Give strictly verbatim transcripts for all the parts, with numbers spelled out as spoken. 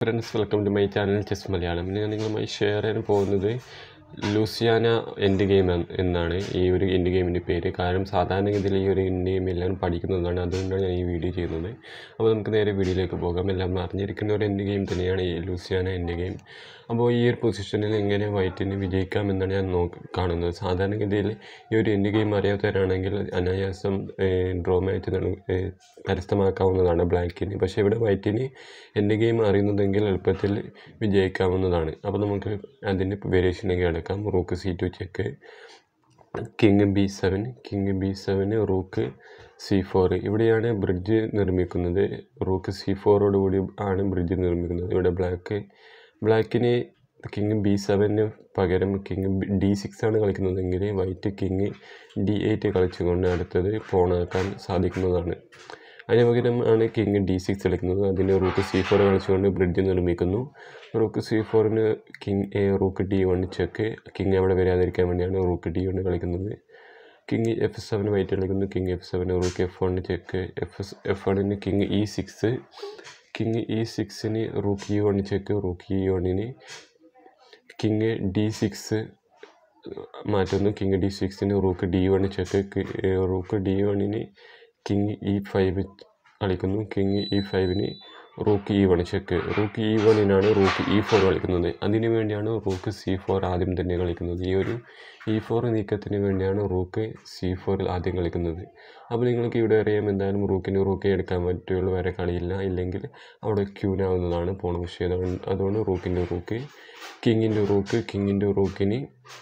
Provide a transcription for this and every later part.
friends, welcome to my channel Chess Malayalam. ഞാൻ നിങ്ങളുമായി share ചെയ്യാൻ പോകുന്നത് ലൂസിയാന എൻഡ് ഗെയിം എന്നാണ് ഈ ഒരു എൻഡ് ഗെയിമിൻ്റെ പേര്. കാരണം സാധാരണഗതിയിൽ ഈ ഒരു എൻഡ് ഗെയിം എല്ലാവരും പഠിക്കുന്നതാണ്, അതുകൊണ്ടാണ് ഞാൻ ഈ വീഡിയോ ചെയ്യുന്നത്. അപ്പോൾ നമുക്ക് നേരെ വീഡിയോയിലേക്ക് പോകാം. എല്ലാം അറിഞ്ഞിരിക്കുന്ന ഒരു എൻഡ് ഗെയിം തന്നെയാണ് ഈ ലൂസിയാന എൻഡ് ഗെയിം. അപ്പോൾ ഈ ഒരു പൊസിഷനിൽ എങ്ങനെ വൈറ്റിന് വിജയിക്കാമെന്നാണ് ഞാൻ നോക്കി കാണുന്നത്. സാധാരണഗതിയിൽ ഈ ഒരു എൻഡ് ഗെയിം അറിയാത്തവരാണെങ്കിൽ അനായാസം ഡ്രോ മാച്ച് കരസ്ഥമാക്കാവുന്നതാണ് ബ്ലാക്കിന്. പക്ഷേ ഇവിടെ വൈറ്റിന് എൻഡ് ഗെയിം അറിയുന്നതെങ്കിൽ എളുപ്പത്തിൽ വിജയിക്കാവുന്നതാണ്. അപ്പോൾ നമുക്ക് അതിൻ്റെ വേരിയേഷനിലേക്ക് കിടക്കാം. Rook c two check, king b seven, king b സെവന് റൂക്ക് സി ഫോർ. ഇവിടെയാണ് ബ്രിഡ്ജ് നിർമ്മിക്കുന്നത്. റൂക്ക് സി ഫോറോട് കൂടി ആണ് ബ്രിഡ്ജ് നിർമ്മിക്കുന്നത്. ഇവിടെ ബ്ലാക്ക് ബ്ലാക്കിന് കിങ് ബി സെവന് പകരം കിങ് ഡി സിക്സ് ആണ് കളിക്കുന്നതെങ്കിൽ വൈറ്റ് കിങ് ഡി എയ്റ്റ് കളിച്ചുകൊണ്ട് അടുത്തത് പോണാക്കാൻ സാധിക്കുന്നതാണ്. അതിന് പകരം ആണ് കിങ് ഡി സിക്സ് കളിക്കുന്നത്. അതിന് റൂക്ക് സി ഫോർ കളിച്ചുകൊണ്ട് ബ്രിഡ്ജ് നിർമ്മിക്കുന്നു. റൂക്ക് സി ഫോറിന് king a rook d one check. King അവിടെ വരാതിരിക്കാൻ വേണ്ടിയാണ് റൂക്ക് ഡി വൺ കളിക്കുന്നത്. കിങ് എഫ് സെവൻ വൈറ്റ് കളിക്കുന്നു. King f seven rook f one check. F f വണ്ണിന് king e six. King e സിക്സിന് rook e one check. Rook e വണ്ണിന് king d six മാറ്റുന്നു. King d സിക്സിന് rook d one check. Rook d വണ്ണിന് king E five കളിക്കുന്നു. King e ഫൈവിന് rook e one check. Rook e വണ്ണിനാണ് rook e four കളിക്കുന്നത്. അതിനു വേണ്ടിയാണ് റൂക്ക് സി ഫോർ ആദ്യം തന്നെ കളിക്കുന്നത്. ഈ ഒരു ഇ ഫോർ നീക്കത്തിന് വേണ്ടിയാണ് റൂക്ക് സി ഫോറിൽ ആദ്യം കളിക്കുന്നത്. അപ്പോൾ നിങ്ങൾക്ക് ഇവിടെ അറിയാം, എന്തായാലും റൂക്കിന് റൂക്കേ എടുക്കാൻ പറ്റുള്ളൂ, വേറെ കളിയില്ല. ഇല്ലെങ്കിൽ അവിടെ ക്യൂനാവുന്നതാണ് പോണ വിഷയം. അതുകൊണ്ട് റൂക്കിൻ്റെ റൂക്ക്, കിങ്ങിൻ്റെ റൂക്ക്, കിങ്ങിൻ്റെ റൂക്കിന്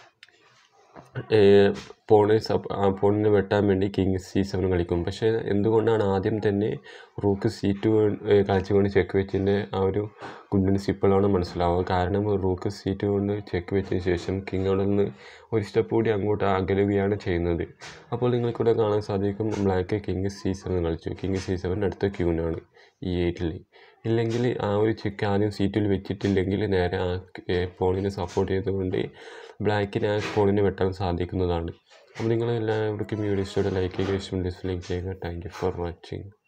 പോണ് സപ് പോണിനെ വെട്ടാൻ വേണ്ടി കിങ് സി സെവൻ കളിക്കും. പക്ഷേ എന്തുകൊണ്ടാണ് ആദ്യം തന്നെ റൂക്ക് സി ടു കളിച്ചുകൊണ്ട് ചെക്ക് വെച്ചിൻ്റെ ആ ഒരു ഗുഡ്നെസ് ഇപ്പോഴാണ് മനസ്സിലാവുക. കാരണം റൂക്ക് സി ടു കൊണ്ട് ചെക്ക് വെച്ചതിന് ശേഷം കിങ് അവിടെ നിന്ന് ഒരു സ്റ്റെപ്പ് കൂടി അങ്ങോട്ട് അകലുകയാണ് ചെയ്യുന്നത്. അപ്പോൾ നിങ്ങൾക്കിവിടെ കാണാൻ സാധിക്കും, ബ്ലാക്ക് കിങ് സി സെവൻ കളിച്ചു. കിങ് സി സെവൻ അടുത്ത ക്യൂനാണ് ഈ എയ്റ്റിൽ. ഇല്ലെങ്കിൽ ആ ഒരു ചെക്ക് ആദ്യം സീറ്റിൽ വെച്ചിട്ടില്ലെങ്കിൽ നേരെ ആ പോണിനെ സപ്പോർട്ട് ചെയ്തുകൊണ്ട് ബ്ലാക്കിന് ആ പോണിനെ വെട്ടാൻ സാധിക്കുന്നതാണ്. അപ്പോൾ നിങ്ങൾ എല്ലാവർക്കും വീഡിയോ ഇഷ്ടത്തോടെ ലൈക്ക് ചെയ്യുക, ഇഷ്ടം ഡിസ്ലൈക്ക് ചെയ്യുക. Thank you for watching.